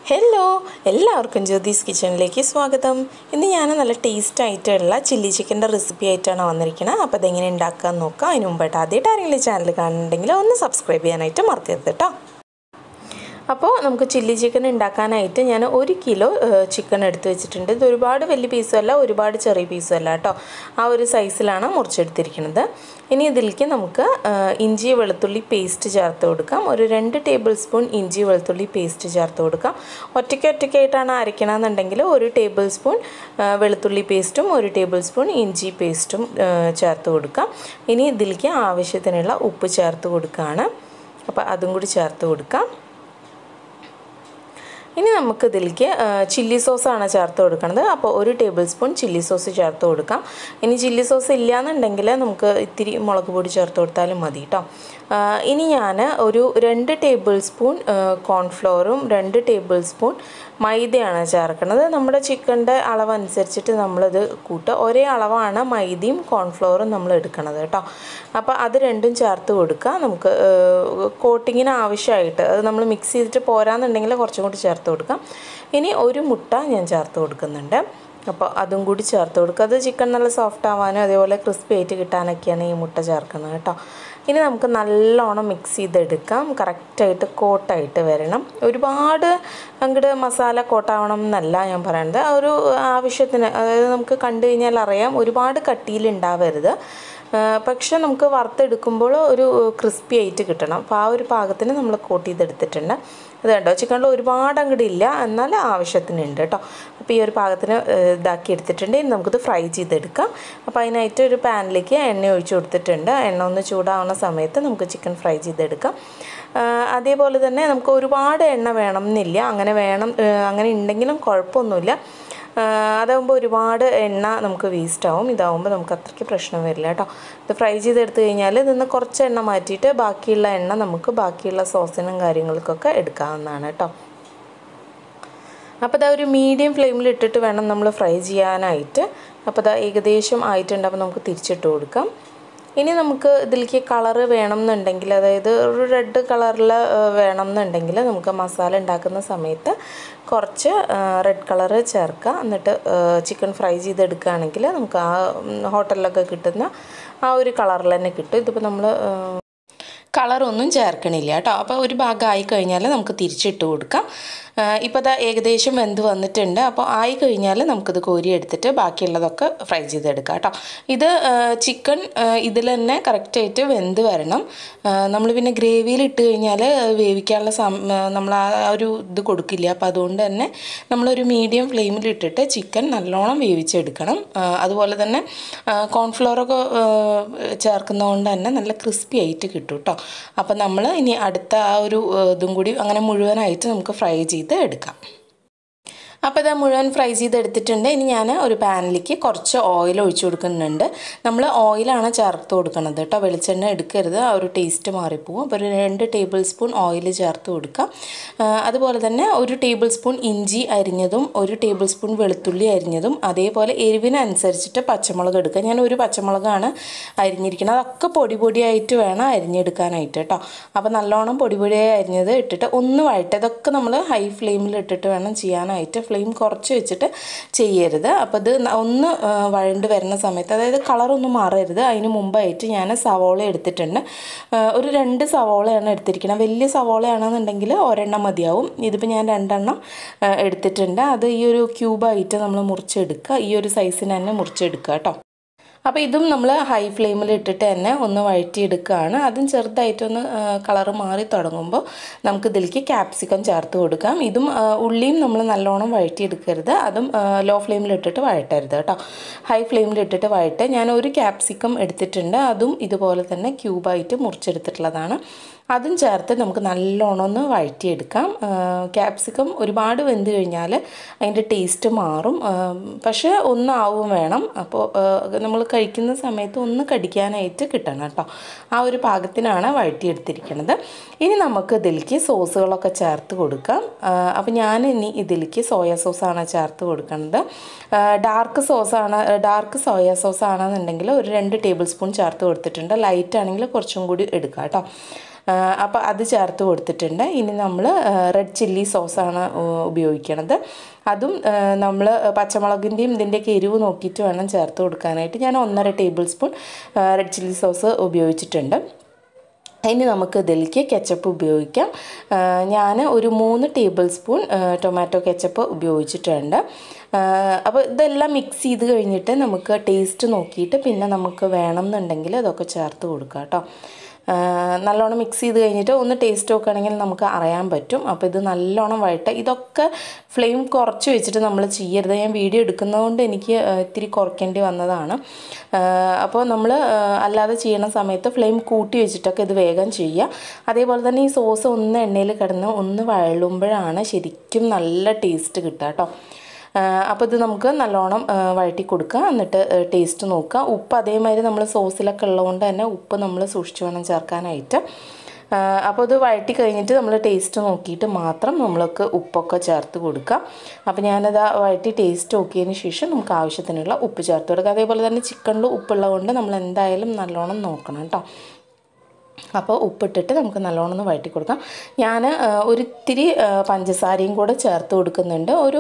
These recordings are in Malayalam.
ഹലോ എല്ലാവർക്കും ജ്യോതിസ് കിച്ചണിലേക്ക് സ്വാഗതം. ഇന്ന് ഞാൻ നല്ല ടേസ്റ്റ് ആയിട്ടുള്ള ചില്ലി ചിക്കൻ്റെ റെസിപ്പി ആയിട്ടാണ് വന്നിരിക്കുന്നത്. അപ്പോൾ അതെങ്ങനെ ഉണ്ടാക്കാമെന്ന് നോക്കാം. അതിന് മുമ്പായിട്ട് ആദ്യമായിട്ട് ആരെങ്കിലും ചാനൽ കാണുന്നുണ്ടെങ്കിൽ ഒന്ന് സബ്സ്ക്രൈബ് ചെയ്യാനായിട്ട് മറക്കരുത് കേട്ടോ. അപ്പോൾ നമുക്ക് ചില്ലി ചിക്കൻ ഉണ്ടാക്കാനായിട്ട് ഞാൻ 1 കിലോ ചിക്കൻ എടുത്ത് വെച്ചിട്ടുണ്ട്. ഇത് ഒരുപാട് വലിയ പീസും അല്ല, ഒരുപാട് ചെറിയ പീസും അല്ല കേട്ടോ. ആ ഒരു സൈസിലാണ് മുറിച്ചെടുത്തിരിക്കുന്നത്. ഇനി ഇതിലേക്ക് നമുക്ക് ഇഞ്ചി വെളുത്തുള്ളി പേസ്റ്റ് ചേർത്ത് കൊടുക്കാം. ഒരു 2 ടേബിൾ സ്പൂൺ ഇഞ്ചി വെളുത്തുള്ളി പേസ്റ്റ് ചേർത്ത് കൊടുക്കാം. ഒറ്റയ്ക്കായിട്ടാണ് അരയ്ക്കണമെന്നുണ്ടെങ്കിൽ 1 ടേബിൾ സ്പൂൺ വെളുത്തുള്ളി പേസ്റ്റും 1 ടേബിൾ സ്പൂൺ ഇഞ്ചി പേസ്റ്റും ചേർത്ത് കൊടുക്കാം. ഇനി ഇതിലേക്ക് ആവശ്യത്തിനുള്ള ഉപ്പ് ചേർത്ത് കൊടുക്കുകയാണ്. അപ്പോൾ അതും കൂടി ചേർത്ത് കൊടുക്കാം. ഇനി നമുക്ക് ഇതിലേക്ക് ചില്ലി സോസാണ് ചേർത്ത് കൊടുക്കുന്നത്. അപ്പോൾ 1 ടേബിൾ സ്പൂൺ ചില്ലി സോസ് ചേർത്ത് കൊടുക്കാം. ഇനി ചില്ലി സോസ് ഇല്ലയെന്നുണ്ടെങ്കിൽ നമുക്ക് ഇത്തിരി മുളക് പൊടി ചേർത്ത് കൊടുത്താലും മതി കേട്ടോ. ഇനി ഞാൻ ഒരു 2 ടേബിൾ സ്പൂൺ കോൺഫ്ലോറും 2 ടേബിൾ സ്പൂൺ മൈദയാണ് ചേർക്കുന്നത്. നമ്മുടെ ചിക്കൻ്റെ അളവനുസരിച്ചിട്ട് നമ്മളിത് കൂട്ടുക. ഒരേ അളവാണ് മൈദയും കോൺഫ്ലോറും നമ്മൾ എടുക്കുന്നത് കേട്ടോ. അപ്പോൾ അത് രണ്ടും ചേർത്ത് കൊടുക്കുക. നമുക്ക് കോട്ടിങ്ങിന് ആവശ്യമായിട്ട് അത് നമ്മൾ മിക്സ് ചെയ്തിട്ട് പോരാന്നുണ്ടെങ്കിൽ കുറച്ചും കൂടി ചേർത്ത് കൊടുക്കാം. ഇനി 1 മുട്ട ഞാൻ ചേർത്ത് കൊടുക്കുന്നുണ്ട്. അപ്പോൾ അതും കൂടി ചേർത്ത് കൊടുക്കുക. അത് ചിക്കൻ നല്ല സോഫ്റ്റ് ആവാനും അതേപോലെ ക്രിസ്പി ആയിട്ട് കിട്ടാനൊക്കെയാണ് ഈ മുട്ട ചേർക്കുന്നത് കേട്ടോ. ഇനി നമുക്ക് നല്ലോണം മിക്സ് ചെയ്തെടുക്കാം. കറക്റ്റായിട്ട് കോട്ടായിട്ട് വരണം. ഒരുപാട് അങ്ങോട്ട് മസാല കോട്ടാവണം എന്നല്ല ഞാൻ പറയുന്നത്. ആ ഒരു ആവശ്യത്തിന്, അതായത് നമുക്ക് കണ്ടു കഴിഞ്ഞാൽ അറിയാം ഒരുപാട് കട്ടിയിലുണ്ടാവരുത്. പക്ഷെ നമുക്ക് വറുത്തെടുക്കുമ്പോൾ ഒരു ക്രിസ്പി ആയിട്ട് കിട്ടണം. അപ്പോൾ ആ ഒരു പാകത്തിന് നമ്മൾ കോട്ട് ചെയ്തെടുത്തിട്ടുണ്ട്. ഇത് കണ്ടോ, ചിക്കനിൽ ഒരുപാട് അങ്ങോട്ട് ഇല്ല, എന്നാൽ ആവശ്യത്തിനുണ്ട് കേട്ടോ. അപ്പോൾ ഈ ഒരു പാകത്തിന് ഇതാക്കി എടുത്തിട്ടുണ്ട്. ഇനി നമുക്കിത് ഫ്രൈ ചെയ്തെടുക്കാം. അപ്പോൾ അതിനായിട്ട് ഒരു പാനിലേക്ക് എണ്ണ ഒഴിച്ച് കൊടുത്തിട്ടുണ്ട്. എണ്ണ ഒന്ന് ചൂടാവുന്ന സമയത്ത് നമുക്ക് ചിക്കൻ ഫ്രൈ ചെയ്തെടുക്കാം. അതേപോലെ തന്നെ നമുക്ക് ഒരുപാട് എണ്ണ വേണം എന്നില്ല. അങ്ങനെ ഉണ്ടെങ്കിലും കുഴപ്പമൊന്നുമില്ല. അതാകുമ്പോൾ ഒരുപാട് എണ്ണ നമുക്ക് വേസ്റ്റ് ആവും. ഇതാവുമ്പോൾ നമുക്ക് അത്രയ്ക്ക് പ്രശ്നം വരില്ല കേട്ടോ. ഇത് ഫ്രൈ ചെയ്തെടുത്ത് കഴിഞ്ഞാൽ ഇതിന്ന് കുറച്ച് എണ്ണ മാറ്റിയിട്ട് ബാക്കിയുള്ള എണ്ണ നമുക്ക് ബാക്കിയുള്ള സോസിനും കാര്യങ്ങൾക്കൊക്കെ എടുക്കാവുന്നതാണ് കേട്ടോ. അപ്പോൾ ഇതാ ഒരു മീഡിയം ഫ്ലെയിമിൽ ഇട്ടിട്ട് വേണം നമ്മൾ ഫ്രൈ ചെയ്യാനായിട്ട്. അപ്പോൾ ഇതാ ഏകദേശം ആയിട്ടുണ്ട്. അപ്പോൾ നമുക്ക് തിരിച്ചിട്ട് കൊടുക്കാം. ഇനി നമുക്ക് ഇതിലേക്ക് കളറ് വേണം എന്നുണ്ടെങ്കിൽ, അതായത് ഒരു റെഡ് കളറിൽ വേണം എന്നുണ്ടെങ്കിൽ നമുക്ക് മസാല ഉണ്ടാക്കുന്ന സമയത്ത് കുറച്ച് റെഡ് കളറ് ചേർക്കുക. എന്നിട്ട് ചിക്കൻ ഫ്രൈ ചെയ്തെടുക്കുകയാണെങ്കിൽ നമുക്ക് ആ ഹോട്ടലിലൊക്കെ കിട്ടുന്ന ആ ഒരു കളറിൽ തന്നെ കിട്ടും. ഇതിപ്പോൾ നമ്മൾ കളറൊന്നും ചേർക്കണില്ല കേട്ടോ. അപ്പോൾ ഒരു ഭാഗമായി കഴിഞ്ഞാൽ നമുക്ക് തിരിച്ചിട്ട് കൊടുക്കാം. ഇപ്പോൾ അത് ഏകദേശം വെന്ത് വന്നിട്ടുണ്ട്. അപ്പോൾ ആയി കഴിഞ്ഞാൽ നമുക്കിത് കോരി എടുത്തിട്ട് ബാക്കിയുള്ളതൊക്കെ ഫ്രൈ ചെയ്തെടുക്കാം കേട്ടോ. ഇത് ചിക്കൻ ഇതിൽ തന്നെ കറക്റ്റായിട്ട് വെന്ത് വരണം. നമ്മൾ പിന്നെ ഗ്രേവിയിൽ ഇട്ട് കഴിഞ്ഞാൽ വേവിക്കാനുള്ള നമ്മൾ ആ ഒരു ഇത് കൊടുക്കില്ല. അപ്പോൾ അതുകൊണ്ട് തന്നെ നമ്മളൊരു മീഡിയം ഫ്ലെയിമിൽ ഇട്ടിട്ട് ചിക്കൻ നല്ലോണം വേവിച്ചെടുക്കണം. അതുപോലെ തന്നെ കോൺഫ്ലോറൊക്കെ ചേർക്കുന്നതുകൊണ്ട് തന്നെ നല്ല ക്രിസ്പി ആയിട്ട് കിട്ടും കേട്ടോ. അപ്പോൾ നമ്മൾ ഇനി അടുത്ത ആ ഒരു ഇതും കൂടി അങ്ങനെ മുഴുവനായിട്ട് നമുക്ക് ഫ്രൈ എടുക്കാം. അപ്പോൾ ഇത് മുഴുവൻ ഫ്രൈ ചെയ്തെടുത്തിട്ടുണ്ട്. ഇനി ഞാൻ ഒരു പാനിലേക്ക് കുറച്ച് ഓയിൽ ഒഴിച്ചു കൊടുക്കുന്നുണ്ട്. നമ്മൾ ഓയിലാണ് ചേർത്ത് കൊടുക്കുന്നത് കേട്ടോ. വെളിച്ചെണ്ണ എടുക്കരുത്, ആ ഒരു ടേസ്റ്റ് മാറിപ്പോവും. അപ്പോൾ ഒരു 2 ടേബിൾ സ്പൂൺ ഓയിൽ ചേർത്ത് കൊടുക്കാം. അതുപോലെ തന്നെ 1 ടേബിൾ സ്പൂൺ ഇഞ്ചി അരിഞ്ഞതും 1 ടേബിൾ സ്പൂൺ വെളുത്തുള്ളി അരിഞ്ഞതും അതേപോലെ എരിവിനനുസരിച്ചിട്ട് പച്ചമുളക് എടുക്കുക. ഞാൻ 1 പച്ചമുളകാണ് അരിഞ്ഞിരിക്കുന്നത്. അതൊക്കെ പൊടിയായിട്ട് വേണം അരിഞ്ഞെടുക്കാനായിട്ട് കേട്ടോ. അപ്പോൾ നല്ലോണം പൊടിയായി അരിഞ്ഞത് ഇട്ടിട്ട് ഒന്ന് വഴറ്റുക. ഇതൊക്കെ നമ്മൾ ഹൈ ഫ്ലെയിമിൽ ഇട്ടിട്ട് വേണം ചെയ്യാനായിട്ട്. ഫ്ലെയിം കുറച്ച് വെച്ചിട്ട് ചെയ്യരുത്. അപ്പോൾ ഇത് ഒന്ന് വഴണ്ട് വരുന്ന സമയത്ത്, അതായത് കളറൊന്നും മാറരുത്, അതിന് മുമ്പായിട്ട് ഞാൻ സവോള എടുത്തിട്ടുണ്ട്. ഒരു 2 സവോളയാണ് എടുത്തിരിക്കുന്നത്. വലിയ സവോളയാണെന്നുണ്ടെങ്കിൽ ഒരെണ്ണം മതിയാവും. ഇതിപ്പോൾ ഞാൻ 2 എണ്ണം എടുത്തിട്ടുണ്ട്. അത് ഈ ഒരു ക്യൂബായിട്ട് നമ്മൾ മുറിച്ചെടുക്കുക. ഈ ഒരു സൈസിന് തന്നെ മുറിച്ചെടുക്കുക കേട്ടോ. അപ്പോൾ ഇതും നമ്മൾ ഹൈ ഫ്ലെയിമിൽ ഇട്ടിട്ട് തന്നെ ഒന്ന് വഴറ്റിയെടുക്കുകയാണ്. അതും ചെറുതായിട്ടൊന്ന് കളറ് മാറി തുടങ്ങുമ്പോൾ നമുക്ക് ഇതിലേക്ക് ക്യാപ്സിക്കം ചേർത്ത് കൊടുക്കാം. ഇതും ഉള്ളിയും നമ്മൾ നല്ലോണം വഴറ്റിയെടുക്കരുത്. അതും ലോ ഫ്ലെയിമിൽ ഇട്ടിട്ട് വഴറ്റരുത് കേട്ടോ. ഹൈ ഫ്ലെയിമിൽ ഇട്ടിട്ട് വഴറ്റ്. ഞാൻ 1 ക്യാപ്സിക്കം എടുത്തിട്ടുണ്ട്. അതും ഇതുപോലെ തന്നെ ക്യൂബായിട്ട് മുറിച്ചെടുത്തിട്ടുള്ളതാണ്. അതും ചേർത്ത് നമുക്ക് നല്ലോണം ഒന്ന് വഴറ്റിയെടുക്കാം. ക്യാപ്സിക്കം ഒരുപാട് വെന്ത് കഴിഞ്ഞാൽ അതിൻ്റെ ടേസ്റ്റ് മാറും. പക്ഷേ ഒന്നാവും വേണം. അപ്പോൾ നമ്മൾ കഴിക്കുന്ന സമയത്ത് ഒന്ന് കടിക്കാനായിട്ട് കിട്ടണം കേട്ടോ. ആ ഒരു പാകത്തിനാണ് വഴറ്റിയെടുത്തിരിക്കുന്നത്. ഇനി നമുക്ക് ഇതിലേക്ക് സോസുകളൊക്കെ ചേർത്ത് കൊടുക്കാം. അപ്പോൾ ഞാൻ ഇനി ഇതിലേക്ക് സോയ സോസാണ് ചേർത്ത് കൊടുക്കുന്നത്. ഡാർക്ക് സോയ സോസ് ആണെന്നുണ്ടെങ്കിൽ ഒരു 2 ടേബിൾ സ്പൂൺ ചേർത്ത് കൊടുത്തിട്ടുണ്ട്. ലൈറ്റ് ആണെങ്കിൽ കുറച്ചും കൂടി എടുക്കാം കേട്ടോ. അപ്പോൾ അത് ചേർത്ത് കൊടുത്തിട്ടുണ്ട്. ഇനി നമ്മൾ റെഡ് ചില്ലി സോസാണ് ഉപയോഗിക്കണത്. അതും നമ്മൾ പച്ചമുളകിൻ്റെയും ഇതിൻ്റെയൊക്കെ എരിവ് നോക്കിയിട്ട് വേണം ചേർത്ത് കൊടുക്കാനായിട്ട്. ഞാൻ 1.5 tablespoon red chilli sauce ഉപയോഗിച്ചിട്ടുണ്ട്. ഇനി നമുക്ക് ഇതിലേക്ക് കെച്ചപ്പ് ഉപയോഗിക്കാം. ഞാൻ ഒരു 3 ടേബിൾ സ്പൂൺ ടൊമാറ്റോ കെച്ചപ്പ് ഉപയോഗിച്ചിട്ടുണ്ട്. അപ്പോൾ ഇതെല്ലാം മിക്സ് ചെയ്ത് കഴിഞ്ഞിട്ട് നമുക്ക് ടേസ്റ്റ് നോക്കിയിട്ട് പിന്നെ നമുക്ക് വേണം എന്നുണ്ടെങ്കിൽ അതൊക്കെ ചേർത്ത് കൊടുക്കാം കേട്ടോ. നല്ലോണം മിക്സ് ചെയ്ത് കഴിഞ്ഞിട്ട് ഒന്ന് ടേസ്റ്റ് നോക്കുകയാണെങ്കിൽ നമുക്ക് അറിയാൻ പറ്റും. അപ്പോൾ ഇത് നല്ലോണം വഴട്ടെ. ഇതൊക്കെ ഫ്ലെയിം കുറച്ച് വെച്ചിട്ട് നമ്മൾ ചെയ്യരുത്. ഞാൻ വീഡിയോ എടുക്കുന്നതുകൊണ്ട് എനിക്ക് ഇത്തിരി കുറയ്ക്കേണ്ടി വന്നതാണ്. അപ്പോൾ നമ്മൾ അല്ലാതെ ചെയ്യണ സമയത്ത് ഫ്ലെയിം കൂട്ടി വെച്ചിട്ടൊക്കെ ഇത് വേഗം ചെയ്യുക. അതേപോലെ തന്നെ ഈ സോസ് ഒന്ന് എണ്ണയിൽ കിടന്ന് ഒന്ന് വഴലുമ്പോഴാണ് ശരിക്കും നല്ല ടേസ്റ്റ് കിട്ടുക കേട്ടോ. അപ്പോൾ ഇത് നമുക്ക് നല്ലോണം വഴറ്റി കൊടുക്കുക. എന്നിട്ട് ടേസ്റ്റ് നോക്കുക. ഉപ്പ് അതേമാതിരി നമ്മൾ സോസിലൊക്കെ ഉള്ളതുകൊണ്ട് തന്നെ ഉപ്പ് നമ്മൾ സൂക്ഷിച്ച് വേണം ചേർക്കാനായിട്ട്. അപ്പോൾ ഇത് വഴറ്റി കഴിഞ്ഞിട്ട് നമ്മൾ ടേസ്റ്റ് നോക്കിയിട്ട് മാത്രം നമ്മൾക്ക് ഉപ്പൊക്കെ ചേർത്ത് കൊടുക്കുക. അപ്പോൾ ഞാനത് വഴറ്റി ടേസ്റ്റ് നോക്കിയതിന് ശേഷം നമുക്ക് ആവശ്യത്തിനുള്ള ഉപ്പ് ചേർത്ത് കൊടുക്കുക. അതേപോലെ തന്നെ ചിക്കനിൽ ഉപ്പുള്ളതുകൊണ്ട് നമ്മൾ എന്തായാലും നല്ലോണം നോക്കണം കേട്ടോ. അപ്പോൾ ഉപ്പിട്ടിട്ട് നമുക്ക് നല്ലോണം ഒന്ന് വഴറ്റി കൊടുക്കാം. ഞാൻ ഒരിത്തിരി പഞ്ചസാരയും കൂടെ ചേർത്ത് കൊടുക്കുന്നുണ്ട്. ഒരു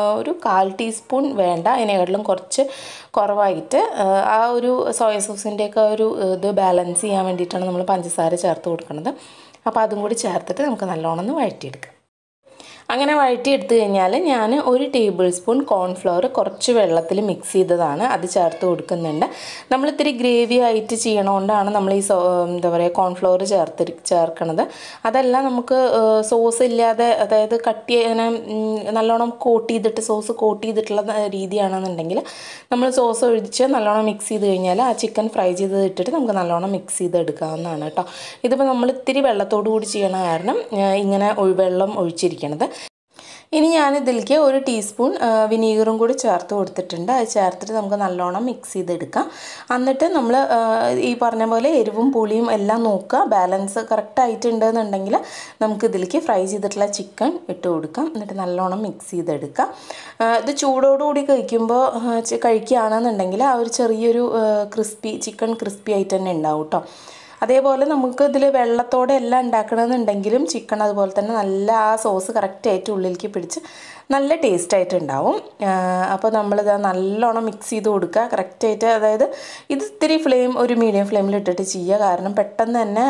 1/4 ടീസ്പൂൺ വേണ്ട, അതിനെക്കാട്ടിലും കുറച്ച് കുറവായിട്ട് ആ ഒരു സോയ സോസിൻ്റെയൊക്കെ ഒരു ഇത് ബാലൻസ് ചെയ്യാൻ വേണ്ടിയിട്ടാണ് നമ്മൾ പഞ്ചസാര ചേർത്ത് കൊടുക്കുന്നത്. അപ്പോൾ അതും കൂടി ചേർത്തിട്ട് നമുക്ക് നല്ലോണം ഒന്ന് വഴറ്റിയെടുക്കാം. അങ്ങനെ വഴറ്റിയെടുത്ത് കഴിഞ്ഞാൽ ഞാൻ 1 ടേബിൾ സ്പൂൺ കോൺഫ്ലവർ കുറച്ച് വെള്ളത്തിൽ മിക്സ് ചെയ്തതാണ്, അത് ചേർത്ത് കൊടുക്കുന്നുണ്ട്. നമ്മളിത്തിരി ഗ്രേവി ആയിട്ട് ചെയ്യണോണ്ടാണ് നമ്മൾ ഈ എന്താ പറയുക കോൺഫ്ലവർ ചേർക്കണത്. അതല്ല നമുക്ക് സോസ് ഇല്ലാതെ, അതായത് കട്ടി അങ്ങനെ നല്ലോണം കോട്ട് ചെയ്തിട്ട് സോസ് കോട്ട് ചെയ്തിട്ടുള്ള രീതിയാണെന്നുണ്ടെങ്കിൽ നമ്മൾ സോസ് ഒഴിച്ച് നല്ലോണം മിക്സ് ചെയ്ത് കഴിഞ്ഞാൽ ആ ചിക്കൻ ഫ്രൈ ചെയ്ത് ഇട്ടിട്ട് നമുക്ക് നല്ലോണം മിക്സ് ചെയ്തെടുക്കാവുന്നതാണ് കേട്ടോ. ഇതിപ്പോൾ നമ്മൾ ഇത്തിരി വെള്ളത്തോടു കൂടി ചെയ്യണ കാരണം ഇങ്ങനെ വെള്ളം ഒഴിച്ചിരിക്കണത്. ഇനി ഞാനിതിലേക്ക് 1 ടീസ്പൂൺ വിനീഗറും കൂടി ചേർത്ത് കൊടുത്തിട്ടുണ്ട്. അത് ചേർത്തിട്ട് നമുക്ക് നല്ലോണം മിക്സ് ചെയ്തെടുക്കാം. എന്നിട്ട് നമ്മൾ ഈ പറഞ്ഞ പോലെ എരിവും പുളിയും എല്ലാം നോക്കുക. ബാലൻസ് കറക്റ്റായിട്ടുണ്ട് എന്നുണ്ടെങ്കിൽ നമുക്ക് ഇതിലേക്ക് ഫ്രൈ ചെയ്തിട്ടുള്ള ചിക്കൻ ഇട്ട് കൊടുക്കാം. എന്നിട്ട് നല്ലോണം മിക്സ് ചെയ്തെടുക്കാം. ഇത് ചൂടോടുകൂടി കഴിക്കുകയാണെന്നുണ്ടെങ്കിൽ ആ ഒരു ചെറിയൊരു ചിക്കൻ ക്രിസ്പി ആയിട്ട് തന്നെ ഉണ്ടാവും കേട്ടോ. അതേപോലെ നമുക്ക് ഇതിൽ വെള്ളത്തോടെ എല്ലാം ഉണ്ടാക്കണമെന്നുണ്ടെങ്കിലും ചിക്കൻ അതുപോലെ തന്നെ നല്ല ആ സോസ് കറക്റ്റായിട്ട് ഉള്ളിലേക്ക് പിടിച്ച് നല്ല ടേസ്റ്റായിട്ട് ഉണ്ടാവും. അപ്പോൾ നമ്മളിത് നല്ലോണം മിക്സ് ചെയ്ത് കൊടുക്കുക കറക്റ്റായിട്ട്. അതായത് ഇത് ഇത്തിരി ഒരു മീഡിയം ഫ്ലെയിമിൽ ഇട്ടിട്ട് ചെയ്യുക. കാരണം പെട്ടെന്ന് തന്നെ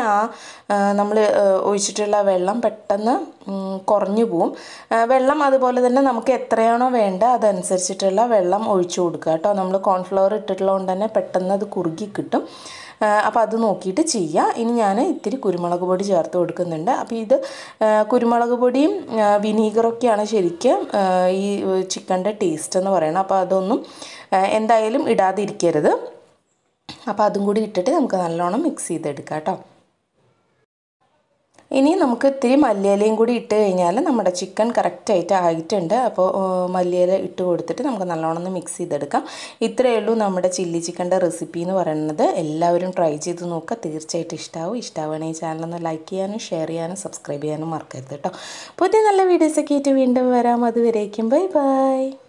നമ്മൾ ഒഴിച്ചിട്ടുള്ള വെള്ളം പെട്ടെന്ന് കുറഞ്ഞു പോവും. വെള്ളം അതുപോലെ തന്നെ നമുക്ക് എത്രയാണോ വേണ്ട അതനുസരിച്ചിട്ടുള്ള വെള്ളം ഒഴിച്ചു കൊടുക്കുക കേട്ടോ. നമ്മൾ കോൺഫ്ലവർ ഇട്ടിട്ടുള്ളത് കൊണ്ട് തന്നെ പെട്ടെന്ന് അത് കുറുകി കിട്ടും. അപ്പോൾ അത് നോക്കിയിട്ട് ചെയ്യുക. ഇനി ഞാൻ ഇത്തിരി കുരുമുളക് പൊടി ചേർത്ത് കൊടുക്കുന്നുണ്ട്. അപ്പോൾ ഇത് കുരുമുളക് പൊടിയും വിനീഗറൊക്കെയാണ് ശരിക്കും ഈ ചിക്കൻ്റെ ടേസ്റ്റ് എന്ന് പറയുന്നത്. അപ്പോൾ അതൊന്നും എന്തായാലും ഇടാതിരിക്കരുത്. അപ്പോൾ അതും കൂടി ഇട്ടിട്ട് നമുക്ക് നല്ലോണം മിക്സ് ചെയ്തെടുക്കാം കേട്ടോ. ഇനി നമുക്ക് ഇത്തിരി മല്ലിയിലയും കൂടി ഇട്ട് കഴിഞ്ഞാൽ നമ്മുടെ ചിക്കൻ കറക്റ്റായിട്ട് ആയിട്ടുണ്ട്. അപ്പോൾ മല്ലിയില ഇട്ട് കൊടുത്തിട്ട് നമുക്ക് നല്ലോണം ഒന്ന് മിക്സ് ചെയ്തെടുക്കാം. ഇത്രയേ ഉള്ളൂ നമ്മുടെ ചില്ലി ചിക്കൻ്റെ റെസിപ്പി എന്ന് പറയുന്നത്. എല്ലാവരും ട്രൈ ചെയ്ത് നോക്കുക, തീർച്ചയായിട്ടും ഇഷ്ടമാവുകയാണെങ്കിൽ ചാനലൊന്ന് ലൈക്ക് ചെയ്യാനും ഷെയർ ചെയ്യാനും സബ്സ്ക്രൈബ് ചെയ്യാനും മറക്കരുത് കേട്ടോ. പുതിയ നല്ല വീഡിയോസൊക്കെ ആയിട്ട് വീണ്ടും വരാം. അതുവരേക്കും ബൈ ബൈ.